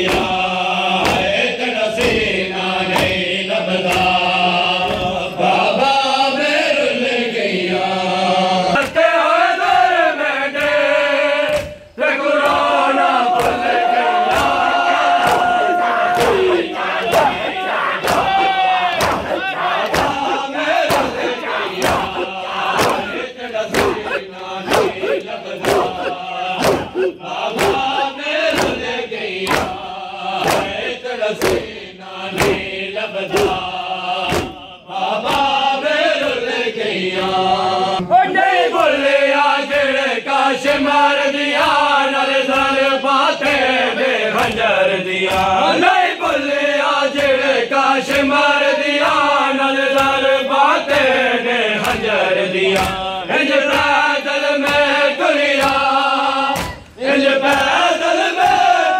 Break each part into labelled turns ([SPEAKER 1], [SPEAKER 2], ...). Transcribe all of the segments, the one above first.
[SPEAKER 1] मार दिया नल सर बाते दे खंजर दिया नहीं बोलिया जेड़े काश मार दिया नल सर बाते दे खंजर दिया इंज पैदल में दुनिया इंज पैदल में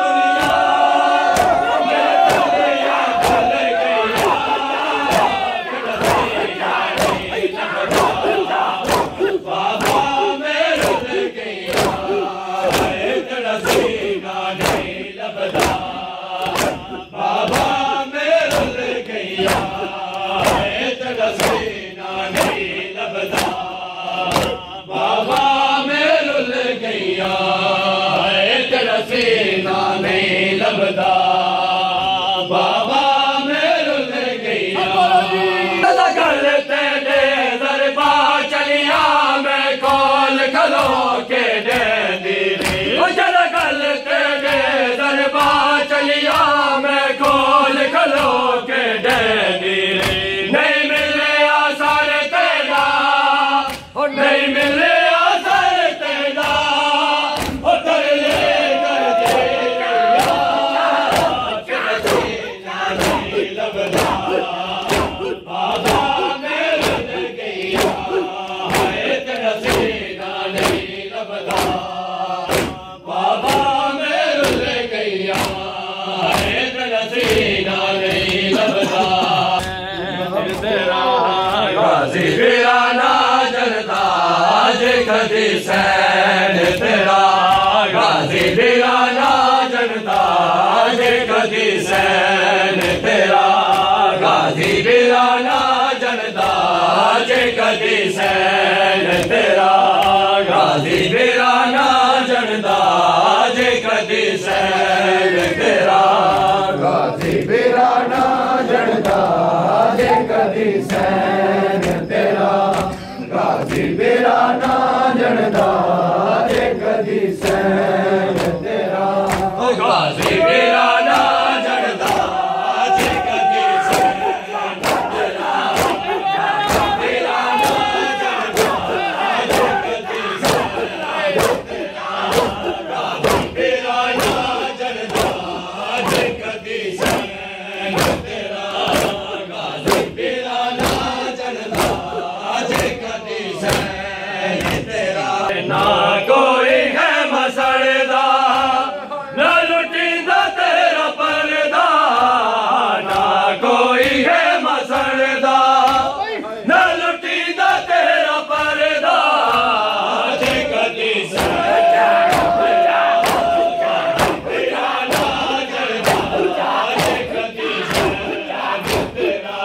[SPEAKER 1] कदी सैन तेरा गाजी दीवाना जनता जे कदी सैन तेरा गाजी दीवाना जनता जे कदी सैन तेरा गाजी दीवाना जनता जे कदी सैन तेरा गाजी दीवाना जनता जे कदी सैन तेरा गाजी दीवाना जनता जे कदी सैन तेरा गाजी दीवाना जनता जे कदी सैन तेरा दीवाना जनता जे कदी सैन तेरा गाजी दीवाना जनता जे कदी सैन तेरा गाजी दीवाना जनता जे कदी सैन तेरा ना कोई है मसड़दा ना लुटीदा तेरा पर्दा ना कोई है मसड़दा ना लुटीदा तेरा पर्दा जे कदी सैन तेरा दीवाना जनता जे कदी सैन तेरा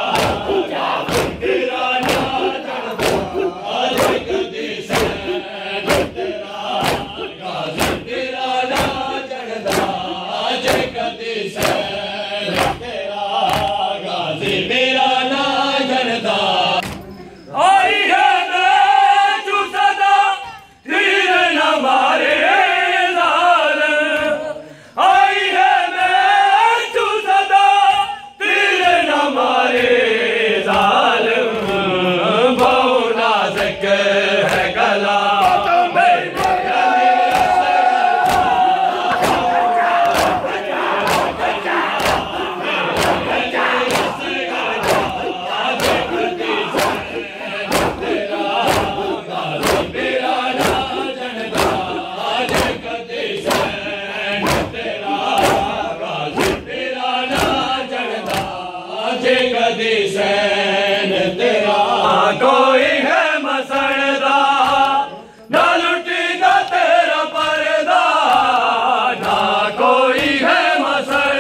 [SPEAKER 1] दीवाना जनता जे कदी सैन तेरा गाजी दीवाना जनता जे कदी सैन तेरा गाजी दीवाना जनता आई है मैं तू सदा तीर न मारे जालिम आई है मैं तू सदा तीर न मारे जालिम बहु नाज़ुक है गला कोई है मसड़दा ना लुटीदा तेरा पर्दा ना कोई है मसड़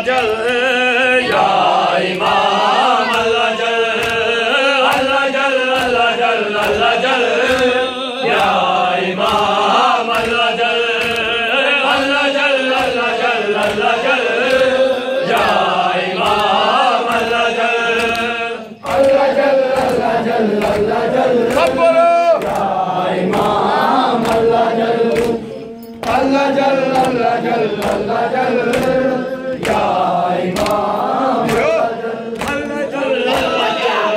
[SPEAKER 1] जल या इमाम अल्लाह जल अल्लाह जल अल्लाह जल अल्लाह जल या इमाम अल्लाह जल अल्लाह जल अल्लाह जल अल्लाह जल या इमाम अल्लाह जल अल्लाह जल अल्लाह जल अल्लाह जल सब बोलो या इमाम अल्लाह जल अल्लाह जल अल्लाह जल अल्लाह जल या इमाम अल्लाह जल अल्लाह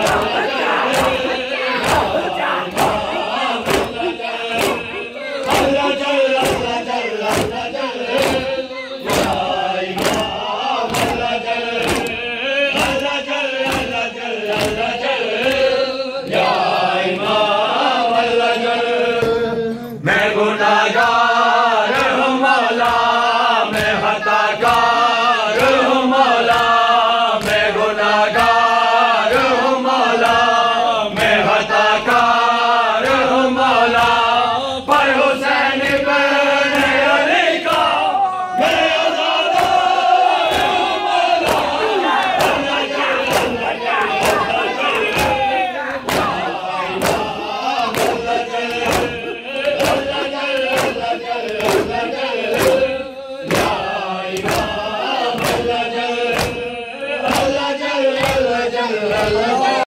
[SPEAKER 1] जल अल्लाह जल अल्लाह जल या इमाम अल्लाह जल अल्लाह जल अल्लाह जल अल्लाह जल या इमाम अल्लाह जल मैं गुनाहगार हूँ मौला मैं खताकार हूँ मौला मैं गुनाहगार हूँ मौला मैं खताकार हूँ मौला पर हुसैन इब्न अली का मैं अज़ादार हूँ मौला अल्लाह जल अल्लाह जल अल्लाह जल या इमाम अल्लाह जल अल्लाह जल अल्लाह जल अल्लाह जल या इमाम अल्लाह जल अल्लाह जल अल्लाह जल अल्लाह